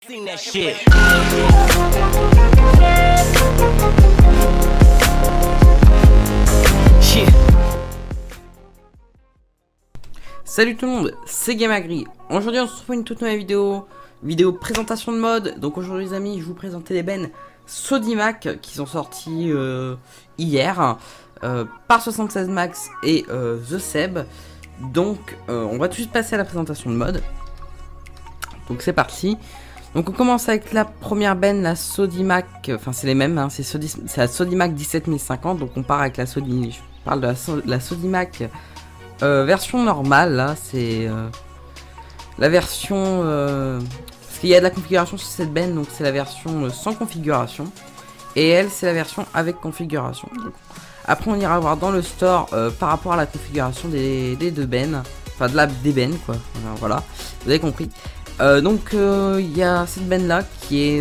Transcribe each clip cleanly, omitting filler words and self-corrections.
Sing that shit. Salut tout le monde, c'est Gamagri. Aujourd'hui on se retrouve pour une toute nouvelle vidéo présentation de mode. Donc aujourd'hui les amis, je vous présente les bennes Sodimac qui sont sortis hier par 76 Max et The Seb. Donc on va tout de suite passer à la présentation de mode. Donc c'est parti. Donc on commence avec la première benne, la Sodimac, enfin c'est les mêmes, hein, c'est la Sodimac 17050. Donc on part avec la Sodimac, je parle de la Sodimac version normale, là c'est la version, parce qu'il y a de la configuration sur cette benne, donc c'est la version sans configuration, et elle c'est la version avec configuration. Donc, après on ira voir dans le store par rapport à la configuration des deux bennes, enfin des bennes quoi, voilà, vous avez compris. Donc il y a cette benne là qui est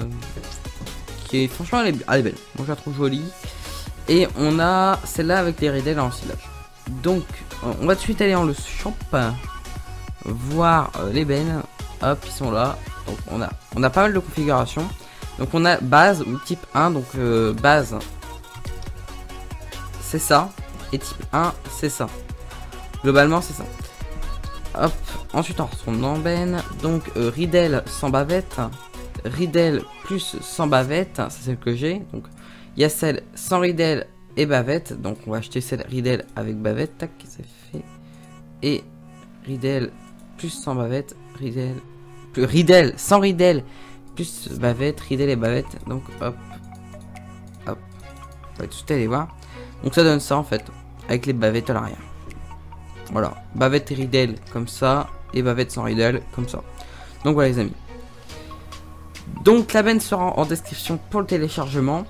franchement elle est belle, moi je la trouve jolie, et on a celle-là avec les ridelles en ensilage. Donc on va tout de suite aller dans le shop voir les bennes. Hop, ils sont là. Donc on a pas mal de configurations. Donc on a base ou type 1. Donc base c'est ça, et type 1 c'est ça. Globalement c'est ça. Hop, ensuite on retourne dans benne. Donc ridelle sans bavette, ridelle plus sans bavette, c'est celle que j'ai. Donc il y a celle sans ridelle et bavette, donc on va acheter celle ridelle avec bavette, tac, c'est fait. Et ridelle plus sans bavette, ridelle sans ridelle plus bavette, ridelle et bavette. Donc hop, hop, on va tout aller voir. Donc ça donne ça en fait, avec les bavettes à l'arrière. Voilà, bavette et ridelle comme ça, et bavette sans ridelle comme ça. Donc voilà les amis. Donc la benne sera en description pour le téléchargement.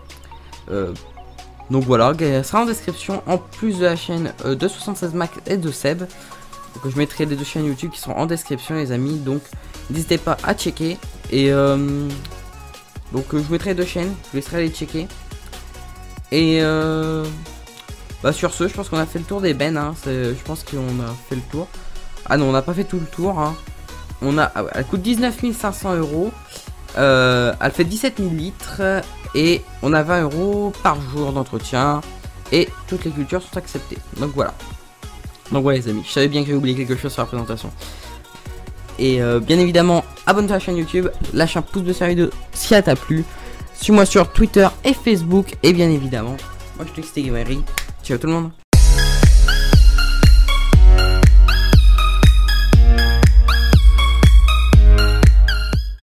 Donc voilà, elle sera en description en plus de la chaîne de 76 Max et de Seb. Donc je mettrai les deux chaînes YouTube qui seront en description les amis. Donc n'hésitez pas à checker. Et donc je mettrai les deux chaînes, je vous laisserai aller checker. Et sur ce, je pense qu'on a fait le tour des bennes. Hein. Je pense qu'on a fait le tour. Ah non, on n'a pas fait tout le tour. Hein. Elle coûte 19 500 €. Elle fait 17 000 litres. Et on a 20 € par jour d'entretien. Et toutes les cultures sont acceptées. Donc voilà. Donc voilà les amis. Je savais bien que j'avais oublié quelque chose sur la présentation. Et bien évidemment, abonne-toi à la chaîne YouTube. Lâche un pouce bleu sur la vidéo si elle t'a plu. Suis-moi sur Twitter et Facebook. Et bien évidemment, moi je te dis que c'était Gamagri. Ciao tout le monde.